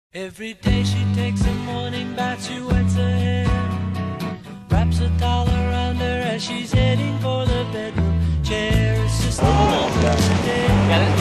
Every day she takes a morning bath, she wets her hair, wraps a towel around her as she's heading for the bedroom chair. It's just another day.